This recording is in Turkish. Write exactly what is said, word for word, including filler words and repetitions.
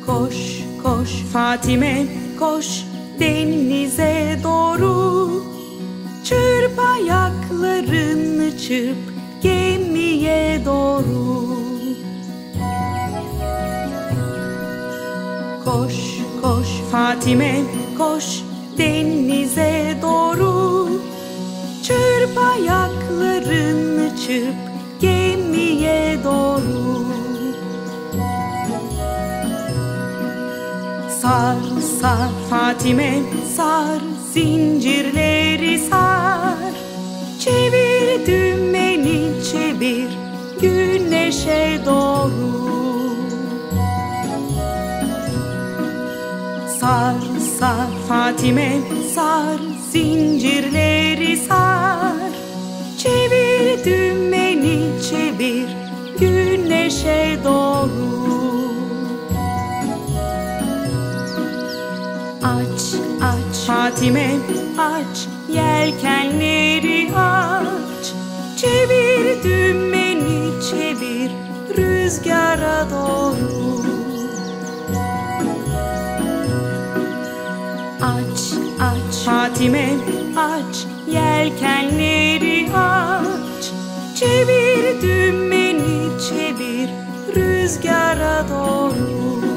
Koş koş Fatime koş denize doğru. Çırp ayaklarını çırp gemiye doğru. Koş koş Fatime koş denize doğru. Çırp ayaklarını çırp gemiye doğru. Sar sar Fatime sar, zincirleri sar. Çevir dümeni çevir güneşe doğru. Sar sar Fatime sar, zincirleri sar. Çevir dümeni çevir güneşe doğru. Aç aç Fatime aç, yelkenleri aç. Çevir dümeni çevir rüzgara doğru. Aç aç Fatime aç, yelkenleri aç. Çevir dümeni çevir rüzgara doğru.